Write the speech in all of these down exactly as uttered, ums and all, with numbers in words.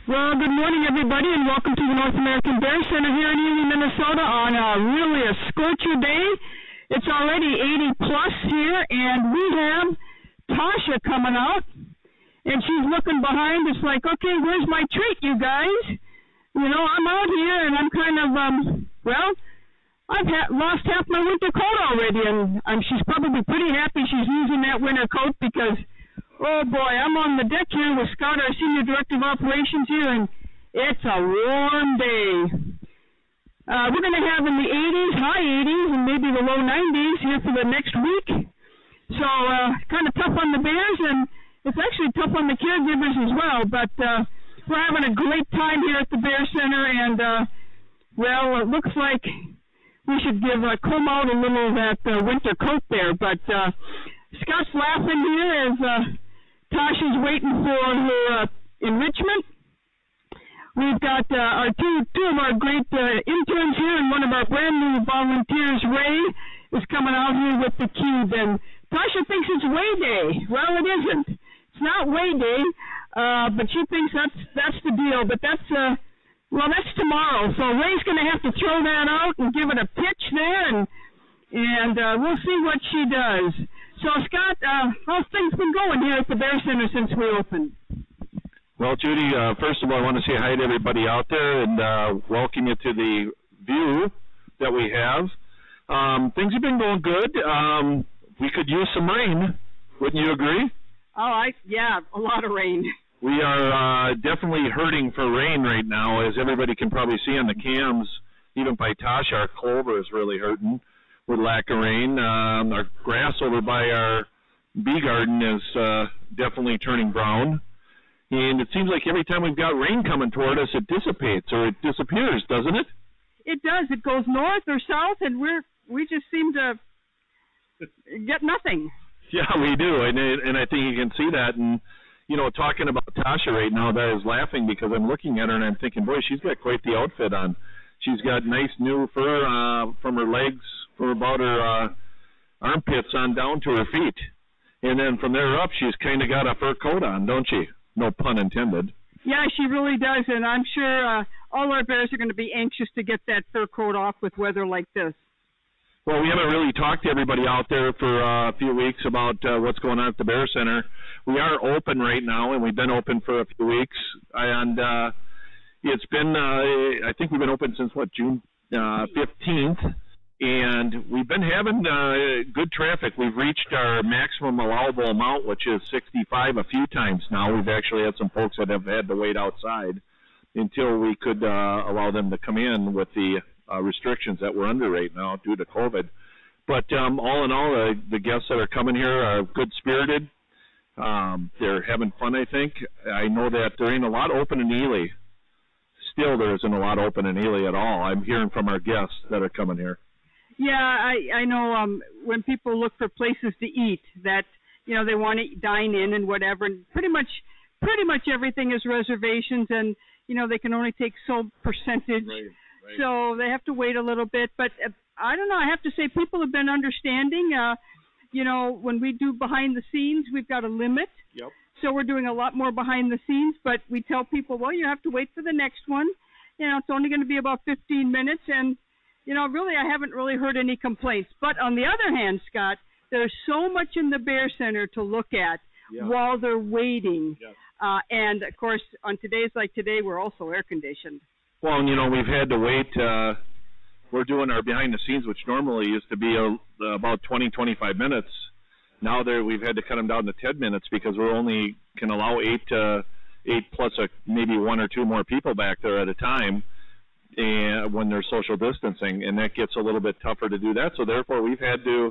Well, good morning, everybody, and welcome to the North American Bear Center here in Ely, Minnesota on a really a scorcher day. It's already eighty plus here, and we have Tasha coming out, and she's looking behind. It's like, okay, where's my treat, you guys? You know, I'm out here, and I'm kind of, um, well, I've ha- lost half my winter coat already, and um, she's probably pretty happy she's using that winter coat because, oh boy, I'm on the deck here with Scott, our Senior Director of Operations here, and it's a warm day. Uh, we're going to have in the eighties, high eighties, and maybe the low nineties here for the next week. So uh, kind of tough on the bears, and it's actually tough on the caregivers as well. But uh, we're having a great time here at the Bear Center, and, uh, well, it looks like we should give uh, comb out a little of that uh, winter coat there. But uh, Scott's laughing here as uh, Tasha's waiting for her uh, enrichment. We've got uh, our two two of our great uh, interns here, and one of our brand new volunteers, Ray, is coming out here with the cube. And Tasha thinks it's Way Day. Well, it isn't. It's not Way Day, uh, but she thinks that's that's the deal. But that's uh, well, that's tomorrow. So Ray's going to have to throw that out and give it a pitch there, and and uh, we'll see what she does. So, Scott, uh, how's things been going here at the Bear Center since we opened? Well, Judy, uh, first of all, I want to say hi to everybody out there and uh, welcome you to the view that we have. Um, things have been going good. Um, we could use some rain. Wouldn't you agree? Oh, I yeah, a lot of rain. We are uh, definitely hurting for rain right now, as everybody can probably see on the cams. Even by Tasha, our clover is really hurting with lack of rain. Um, our grass over by our bee garden is uh, definitely turning brown. And it seems like every time we've got rain coming toward us, it dissipates or it disappears, doesn't it? It does. It goes north or south, and we're we just seem to get nothing. Yeah, we do, and and I think you can see that. And you know, talking about Tasha right now, that is laughing because I'm looking at her and I'm thinking, boy, she's got quite the outfit on. She's got nice new fur uh, from her legs, from about her uh, armpits on down to her feet, and then from there up, she's kind of got a fur coat on, don't she? No pun intended. Yeah, she really does, and I'm sure uh, all our bears are going to be anxious to get that fur coat off with weather like this. Well, we haven't really talked to everybody out there for uh, a few weeks about uh, what's going on at the Bear Center. We are open right now, and we've been open for a few weeks, and uh, it's been, uh, I think we've been open since, what, June uh, fifteenth, and we've been having uh, good traffic. We've reached our maximum allowable amount, which is sixty-five a few times now. We've actually had some folks that have had to wait outside until we could uh, allow them to come in with the uh, restrictions that we're under right now due to COVID. But um, all in all, uh, the guests that are coming here are good-spirited. Um, they're having fun, I think. I know that there ain't a lot open in Ely. Still, there isn't a lot open in Ely at all. I'm hearing from our guests that are coming here. Yeah, I, I know um, when people look for places to eat that, you know, they want to dine in and whatever, and pretty much pretty much everything is reservations, and, you know, they can only take so percentage. Right, right. So they have to wait a little bit. But uh, I don't know, I have to say people have been understanding. Uh, you know, when we do behind the scenes, we've got a limit. Yep. So we're doing a lot more behind the scenes, but we tell people, well, you have to wait for the next one. You know, it's only going to be about fifteen minutes, and you know, really, I haven't really heard any complaints. But on the other hand, Scott, there's so much in the Bear Center to look at yeah. while they're waiting. Yes. Uh, and, of course, on today's like today, we're also air-conditioned. Well, and, you know, we've had to wait. Uh, we're doing our behind-the-scenes, which normally used to be a, about twenty, twenty-five minutes. Now there, we've had to cut them down to ten minutes because we're only can allow eight, uh, eight plus a, maybe one or two more people back there at a time. And when there's social distancing, and that gets a little bit tougher to do that. So therefore, we've had to.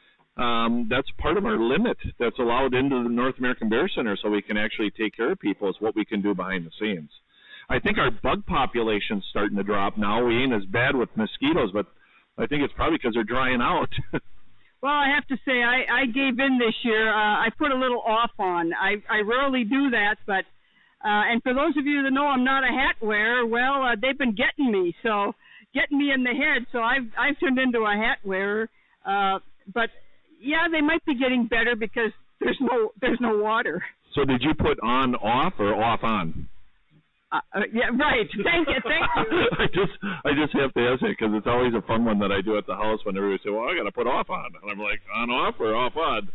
Um, that's part of our limit that's allowed into the North American Bear Center, so we can actually take care of people. Is what we can do behind the scenes. I think our bug population's starting to drop now. We ain't as bad with mosquitoes, but I think it's probably because they're drying out. Well, I have to say, I, I gave in this year. Uh, I put a little off on. I, I rarely do that, but. Uh, and for those of you that know I'm not a hat wearer, well, uh, they've been getting me, so getting me in the head. So I've I've turned into a hat wearer. Uh, but yeah, they might be getting better because there's no there's no water. So did you put on off or off on? Uh, uh, yeah, right. Thank you, thank you. I just, I just have to ask it because it's always a fun one that I do at the house when everybody say, "Well, I got to put off on," and I'm like, "On off or off on?"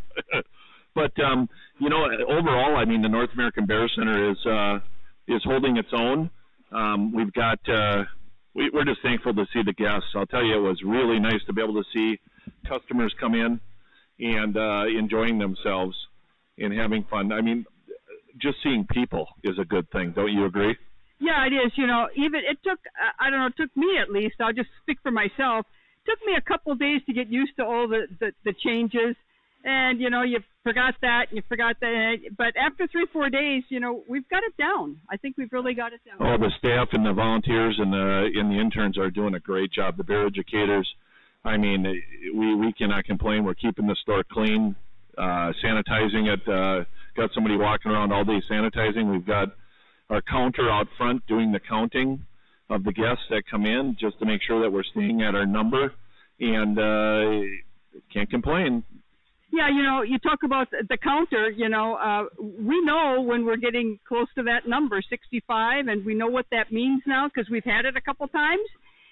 But um, you know, overall, I mean, the North American Bear Center is uh, is holding its own. Um, we've got, uh, we, we're just thankful to see the guests. I'll tell you, it was really nice to be able to see customers come in and uh, enjoying themselves and having fun. I mean, just seeing people is a good thing. Don't you agree? Yeah, it is. You know, even it took, I don't know, it took me at least, I'll just speak for myself, it took me a couple of days to get used to all the, the, the changes. And, you know, you forgot that, you forgot that. But after three, four days, you know, we've got it down. I think we've really got it down. Oh, the staff and the volunteers and the, and the interns are doing a great job. The bear educators, I mean, we, we cannot complain. We're keeping the store clean, uh, sanitizing it. Uh, got somebody walking around all day sanitizing. We've got our counter out front doing the counting of the guests that come in just to make sure that we're staying at our number, and uh, can't complain. Yeah, you know, you talk about the counter, you know, uh, we know when we're getting close to that number, sixty-five, and we know what that means now because we've had it a couple times,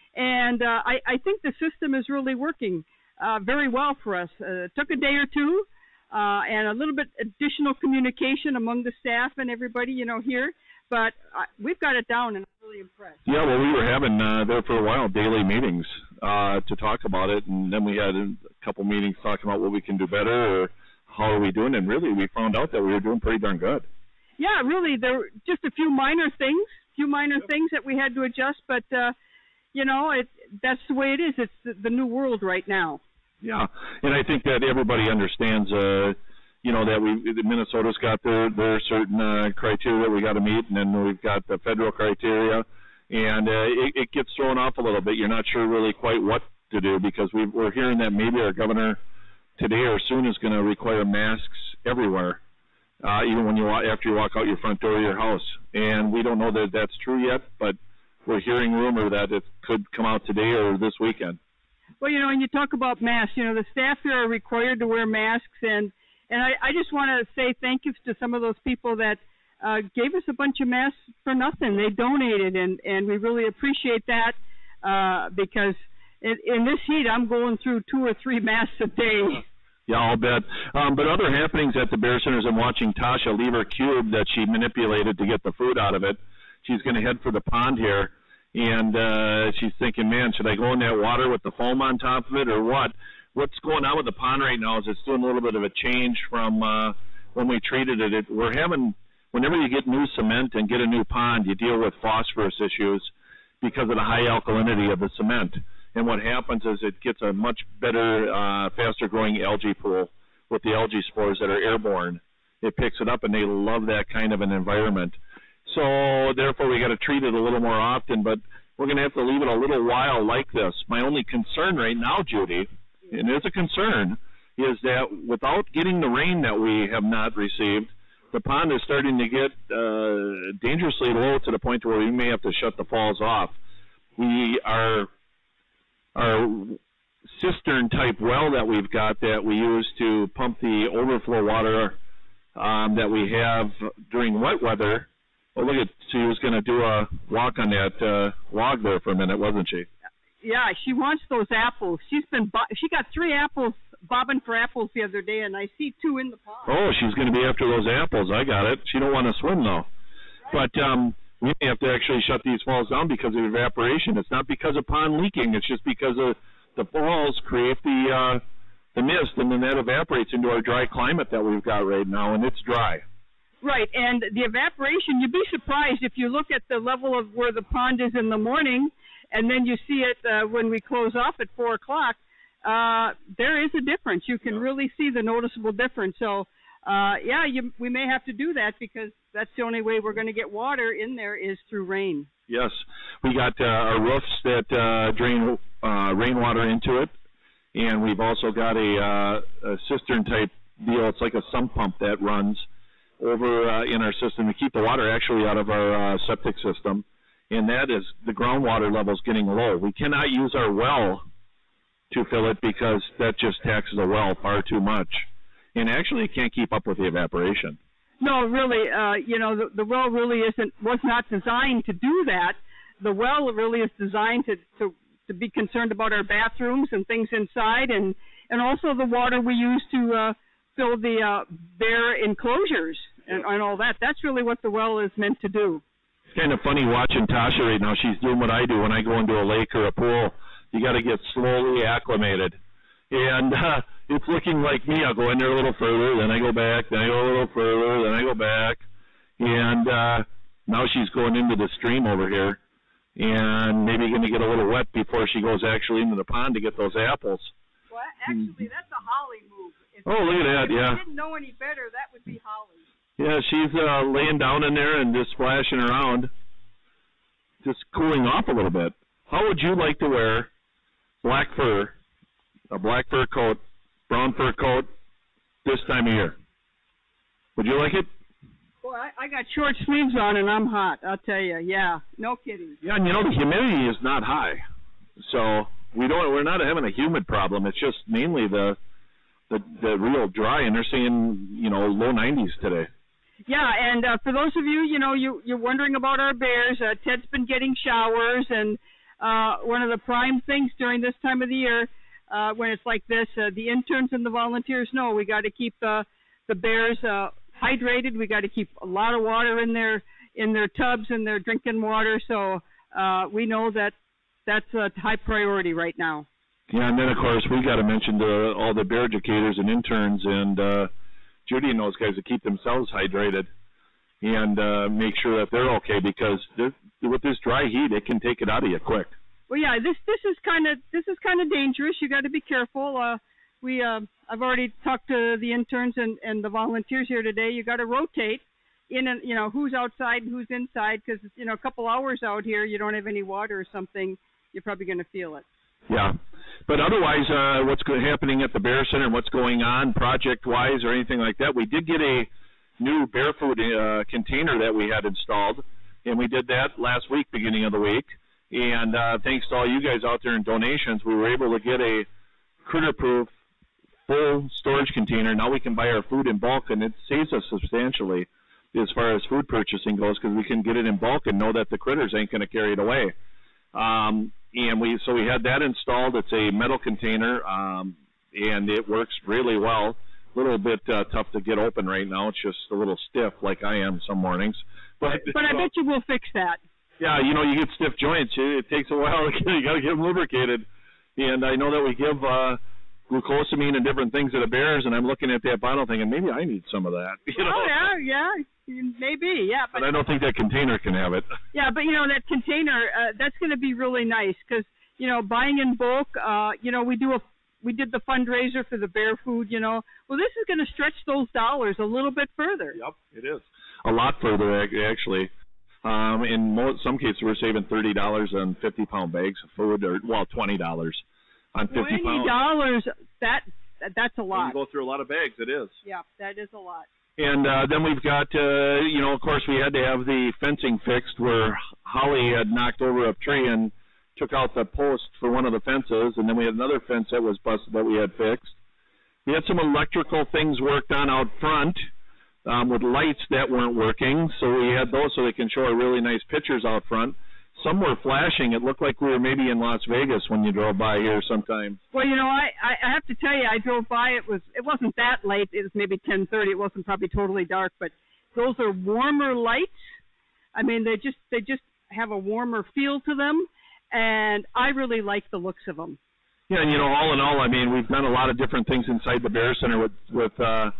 and uh, I, I think the system is really working uh, very well for us. Uh, it took a day or two, uh, and a little bit additional communication among the staff and everybody, you know, here. But uh, we've got it down, and I'm really impressed. Yeah, well, we were having uh, there for a while daily meetings uh, to talk about it, and then we had a couple meetings talking about what we can do better or how are we doing, and really we found out that we were doing pretty darn good. Yeah, really, there were just a few minor things, few minor yep. things that we had to adjust, but, uh, you know, it, that's the way it is. It's the, the new world right now. Yeah, and I think that everybody understands uh, you know, that we Minnesota's got their their certain uh, criteria that we got to meet, and then we've got the federal criteria, and uh, it, it gets thrown off a little bit. You're not sure really quite what to do because we we're hearing that maybe our governor today or soon is going to require masks everywhere, uh, even when you walk, after you walk out your front door of your house. And we don't know that that's true yet, but we're hearing rumor that it could come out today or this weekend. Well, you know, when you talk about masks, you know, the staff here are required to wear masks, and And I, I just want to say thank you to some of those people that uh, gave us a bunch of masks for nothing. They donated, and, and we really appreciate that uh, because in, in this heat, I'm going through two or three masks a day. Yeah, I'll bet. Um, but other happenings at the Bear Centers, I'm watching Tasha leave her cube that she manipulated to get the food out of it. She's going to head for the pond here, and uh, she's thinking, man, should I go in that water with the foam on top of it or what? What's going on with the pond right now is it's doing a little bit of a change from uh, when we treated it. it. We're having, whenever you get new cement and get a new pond, you deal with phosphorus issues because of the high alkalinity of the cement. And what happens is it gets a much better, uh, faster growing algae pool with the algae spores that are airborne. It picks it up, and they love that kind of an environment. So therefore, we got to treat it a little more often, but we're going to have to leave it a little while like this. My only concern right now, Judy, and it's a concern, is that without getting the rain that we have not received, the pond is starting to get uh, dangerously low to the point where we may have to shut the falls off. We are our cistern-type well that we've got that we use to pump the overflow water um, that we have during wet weather. Well, look at, she was going to do a walk on that uh, log there for a minute, wasn't she? Yeah, she wants those apples. She's been bo- she got three apples bobbing for apples the other day, and I see two in the pond. Oh, she's going to be after those apples. I got it. She don't want to swim though. Right. But um, we have to actually shut these falls down because of evaporation. It's not because of pond leaking. It's just because of the falls create the uh, the mist, and then that evaporates into our dry climate that we've got right now, and it's dry. Right, and the evaporation, you'd be surprised if you look at the level of where the pond is in the morning, and then you see it uh, when we close off at four o'clock, uh, there is a difference. You can really see the noticeable difference. So, uh, yeah, you, we may have to do that because that's the only way we're going to get water in there is through rain. Yes. We got uh, our roofs that uh, drain uh, rainwater into it, and we've also got a, uh, a cistern-type deal. It's like a sump pump that runs over uh, in our system to keep the water actually out of our uh, septic system. And that is the groundwater level is getting low. We cannot use our well to fill it because that just taxes the well far too much. And actually it can't keep up with the evaporation. No, really, uh, you know, the, the well really isn't, was not designed to do that. The well really is designed to, to, to be concerned about our bathrooms and things inside, and, and also the water we use to uh, fill the uh, bear enclosures and, and all that. That's really what the well is meant to do. It's kind of funny watching Tasha right now. She's doing what I do when I go into a lake or a pool. You got to get slowly acclimated. And uh, it's looking like me. I'll go in there a little further, then I go back, then I go a little further, then I go back. And uh, now she's going into the stream over here, and maybe going to get a little wet before she goes actually into the pond to get those apples. Well, actually, that's a Holly move. If oh, look at that, if yeah. If you didn't know any better, that would be Holly. Yeah, she's uh, laying down in there and just splashing around, just cooling off a little bit. How would you like to wear black fur, a black fur coat, brown fur coat this time of year? Would you like it? Boy, I, I got short sleeves on and I'm hot, I'll tell you. Yeah, no kidding. Yeah, and you know the humidity is not high, so we don't. We're not having a humid problem. It's just mainly the the, the real dry, and they're saying you know low nineties today. Yeah, and uh, for those of you, you know, you, you're wondering about our bears, uh, Ted's been getting showers, and uh, one of the prime things during this time of the year, uh, when it's like this, uh, the interns and the volunteers know we got to keep uh, the bears uh, hydrated. We got to keep a lot of water in their in their tubs and their drinking water. So uh, we know that that's a high priority right now. Yeah, and then of course we got to mention the, all the bear educators and interns and. Uh, Judy and those guys to keep themselves hydrated and uh, make sure that they're okay, because with this dry heat, it can take it out of you quick. Well, yeah, this this is kind of this is kind of dangerous. You got to be careful. Uh, we uh, I've already talked to the interns and, and the volunteers here today. You got to rotate in and you know who's outside and who's inside, because you know a couple hours out here, you don't have any water or something, you're probably going to feel it. Yeah. But otherwise, uh, what's go- happening at the Bear Center and what's going on project-wise or anything like that, we did get a new bear food uh, container that we had installed, and we did that last week, beginning of the week. And uh, thanks to all you guys out there in donations, we were able to get a critter-proof full storage container. Now we can buy our food in bulk, and it saves us substantially as far as food purchasing goes, because we can get it in bulk and know that the critters ain't going to carry it away. Um, and we so we had that installed. It's a metal container, um, and it works really well. A little bit uh, tough to get open right now. It's just a little stiff, like I am some mornings. But but I bet you we'll fix that. Yeah, you know, you get stiff joints. It, it takes a while. You got to get them lubricated. And I know that we give uh, glucosamine and different things to the bears, and I'm looking at that bottle thinking maybe I need some of that. You know? Oh yeah, yeah. Maybe, yeah. But, but I don't think that container can have it. Yeah, but, you know, that container, uh, that's going to be really nice because, you know, buying in bulk, uh, you know, we do a, we did the fundraiser for the bear food, you know. Well, this is going to stretch those dollars a little bit further. Yep, it is. A lot further, actually. Um, in most, some cases, we're saving thirty dollars on fifty-pound bags of food, or, well, twenty dollars on fifty pounds. twenty dollars, that, that's a lot. When you go through a lot of bags, it is. Yeah, that is a lot. And uh, then we've got, uh, you know, of course, we had to have the fencing fixed where Holly had knocked over a tree and took out the post for one of the fences, and then we had another fence that was busted that we had fixed. We had some electrical things worked on out front um, with lights that weren't working, so we had those so they can show our really nice pictures out front. Some were flashing. It looked like we were maybe in Las Vegas when you drove by here sometime. Well, you know, I, I have to tell you, I drove by. It was it wasn't that late. It was maybe ten thirty. It wasn't probably totally dark, but those are warmer lights. I mean, they just they just have a warmer feel to them, and I really like the looks of them. Yeah, and you know, all in all, I mean, we've done a lot of different things inside the Bear Center with with uh,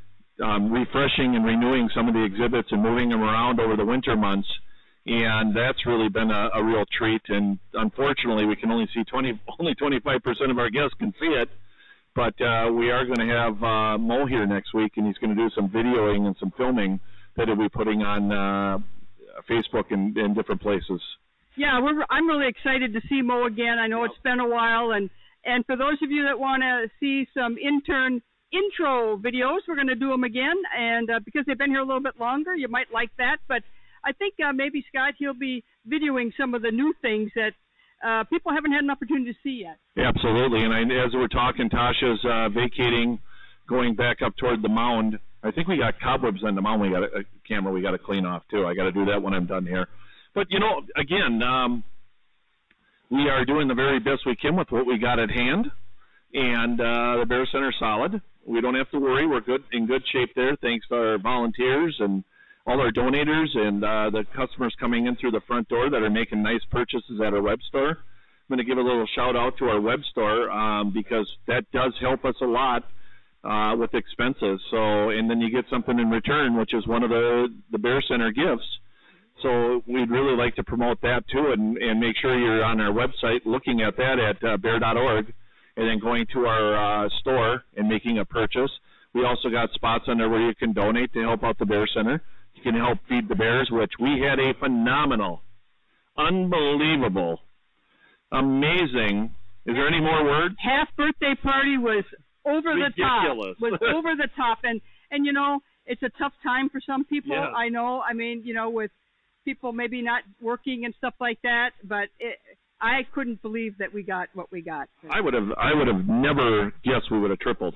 um, refreshing and renewing some of the exhibits and moving them around over the winter months. And that's really been a, a real treat. And unfortunately, we can only see twenty, only twenty-five percent of our guests can see it. But uh, we are going to have uh, Mo here next week, and he's going to do some videoing and some filming that he'll be putting on uh, Facebook and, and different places. Yeah, we're, I'm really excited to see Mo again. I know yep. It's been a while. And, and for those of you that want to see some intern intro videos, we're going to do them again. And uh, because they've been here a little bit longer, you might like that. But I think uh, maybe, Scott, he'll be videoing some of the new things that uh, people haven't had an opportunity to see yet. Absolutely. And I, as we're talking, Tasha's uh, vacating, going back up toward the mound. I think we got cobwebs on the mound. We got a, a camera we got to clean off too. I got to do that when I'm done here. But you know, again, um, we are doing the very best we can with what we got at hand, and uh, the Bear Center solid. We don't have to worry. We're good in good shape there, thanks to our volunteers and all our donators and uh, the customers coming in through the front door that are making nice purchases at our web store. I'm going to give a little shout out to our web store um, because that does help us a lot. Uh, with expenses, so and then you get something in return, which is one of the the Bear Center gifts. So we'd really like to promote that too, and, and make sure you're on our website looking at that at uh, bear dot org, and then going to our uh, store and making a purchase. We also got spots on there where you can donate to help out the Bear Center. You can help feed the bears, which we had a phenomenal, unbelievable, amazing. Is there any more words? Half birthday party was over Ridiculous. the top, was over the top, and and you know it's a tough time for some people. Yeah. I know. I mean, you know, with people maybe not working and stuff like that, but it, I couldn't believe that we got what we got. I would have, I would have never guessed we would have tripled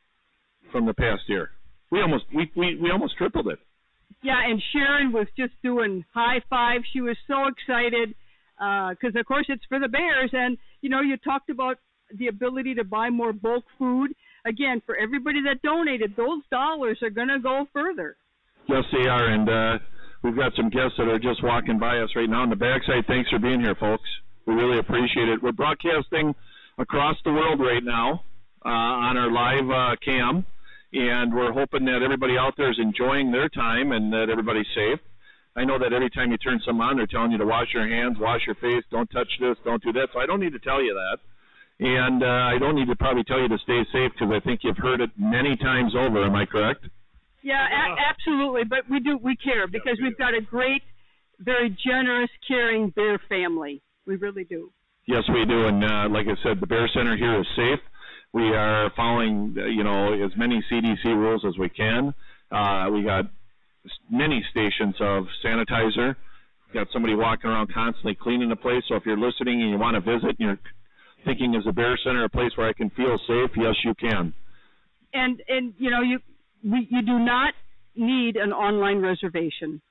from the past year. We almost, we we, we almost tripled it. Yeah, and Sharon was just doing high five. She was so excited because, uh, of course, it's for the Bears, and you know, you talked about the ability to buy more bulk food. Again, for everybody that donated, those dollars are going to go further. Yes, they are, and uh, we've got some guests that are just walking by us right now on the backside. Thanks for being here, folks. We really appreciate it. We're broadcasting across the world right now uh, on our live uh, cam, and we're hoping that everybody out there is enjoying their time and that everybody's safe. I know that every time you turn something on, they're telling you to wash your hands, wash your face, don't touch this, don't do that, so I don't need to tell you that. And uh, I don't need to probably tell you to stay safe because I think you've heard it many times over. Am I correct? Yeah, a- absolutely. But we do we care because we've got a great, very generous, caring Bear family. We really do. Yes, we do. And uh, like I said, the Bear Center here is safe. We are following, uh, you know, as many C D C rules as we can. Uh, we got many stations of sanitizer. We've got somebody walking around constantly cleaning the place. So if you're listening and you want to visit and you're thinking, is the Bear Center a place where I can feel safe? Yes, you can. And and you know you we, you do not need an online reservation.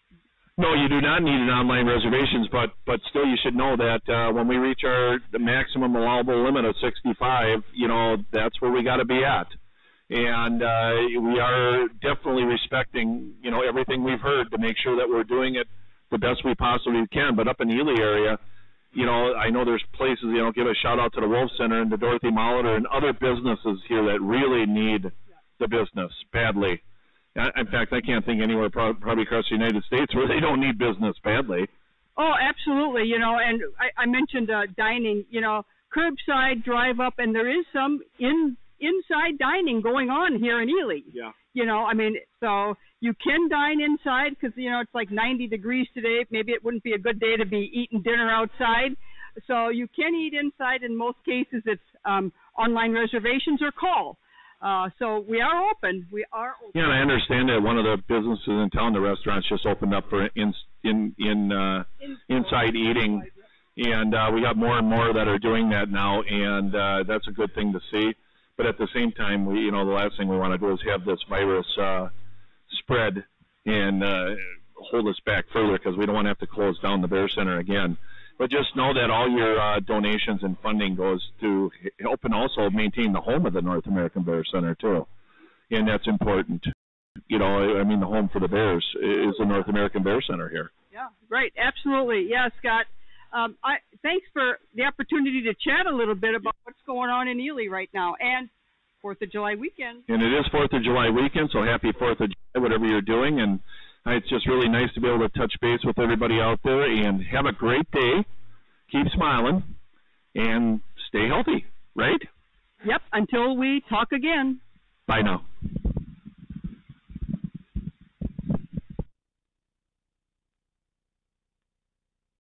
No, you do not need an online reservations, but but still you should know that uh, when we reach our the maximum allowable limit of sixty-five, you know that's where we got to be at, and uh, we are definitely respecting you know everything we've heard to make sure that we're doing it the best we possibly can. But up in the Ely area, you know, I know there's places, you know, give a shout out to the Wolf Center and to Dorothy Molitor and other businesses here that really need the business badly. In fact, I can't think anywhere probably across the United States where they don't need business badly. Oh, absolutely. You know, and I, I mentioned uh, dining, you know, curbside, drive up, and there is some in inside dining going on here in Ely. Yeah. You know, I mean, so you can dine inside because, you know, it's like ninety degrees today. Maybe it wouldn't be a good day to be eating dinner outside. So you can eat inside. In most cases, it's um, online reservations or call. Uh, so we are open. We are open. Yeah, and I understand that one of the businesses in town, the restaurants, just opened up for in in in uh, in inside eating, and uh, we got more and more that are doing that now, and uh, that's a good thing to see. But at the same time, we, you know, the last thing we want to do is have this virus uh, spread and uh, hold us back further because we don't want to have to close down the Bear Center again. But just know that all your uh, donations and funding goes to help and also maintain the home of the North American Bear Center, too. And that's important. You know, I mean, the home for the Bears is the North American Bear Center here. Yeah, great. Absolutely. Yeah, Scott. Um, I, thanks for the opportunity to chat a little bit about what's going on in Ely right now and fourth of July weekend. And it is fourth of July weekend, so happy fourth of July, whatever you're doing. And it's just really nice to be able to touch base with everybody out there and have a great day. Keep smiling and stay healthy, right? Yep, until we talk again. Bye now.